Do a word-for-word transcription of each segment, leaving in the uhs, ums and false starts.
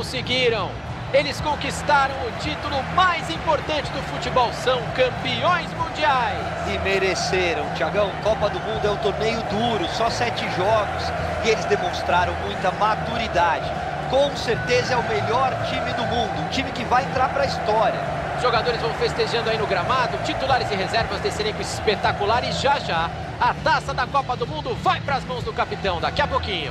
conseguiram. Eles conquistaram o título mais importante do futebol. São campeões mundiais. E mereceram, Thiagão. Copa do Mundo é um torneio duro, só sete jogos. E eles demonstraram muita maturidade. Com certeza é o melhor time do mundo. Um time que vai entrar para a história. Os jogadores vão festejando aí no gramado. Titulares e reservas desse elenco espetacular. E já já a taça da Copa do Mundo vai para as mãos do capitão. Daqui a pouquinho.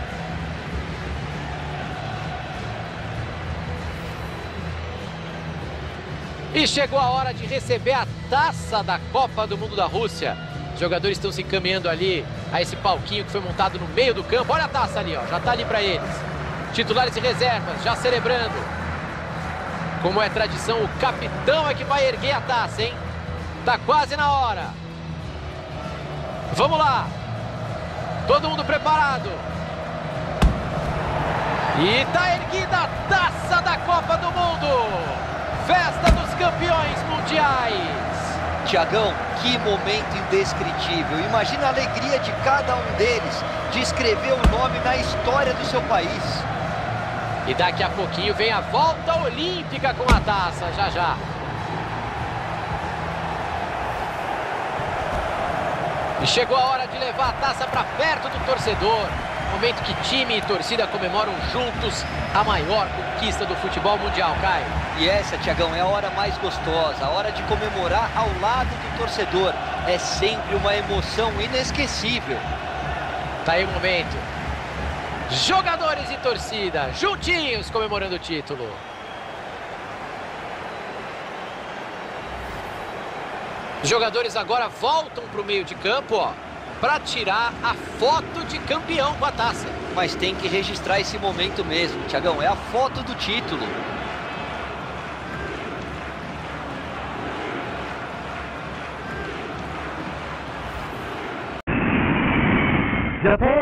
E chegou a hora de receber a taça da Copa do Mundo da Rússia. Os jogadores estão se encaminhando ali a esse palquinho que foi montado no meio do campo. Olha a taça ali, ó, já está ali para eles. Titulares e reservas já celebrando. Como é tradição, o capitão é que vai erguer a taça, hein? Tá quase na hora. Vamos lá. Todo mundo preparado. E tá erguida a taça da Copa do Mundo. Festa dos campeões mundiais. Thiagão, que momento indescritível. Imagina a alegria de cada um deles de escrever o nome na história do seu país. E daqui a pouquinho vem a volta olímpica com a taça, já já. E chegou a hora de levar a taça para perto do torcedor. Momento que time e torcida comemoram juntos a maior conquista do futebol mundial, Caio. E essa, Thiagão, é a hora mais gostosa, a hora de comemorar ao lado do torcedor. É sempre uma emoção inesquecível. Tá aí o momento. Jogadores e torcida juntinhos comemorando o título. Os jogadores agora voltam para o meio de campo, ó, para tirar a foto de campeão com a taça. Mas tem que registrar esse momento mesmo, Thiagão, é a foto do título. Japan.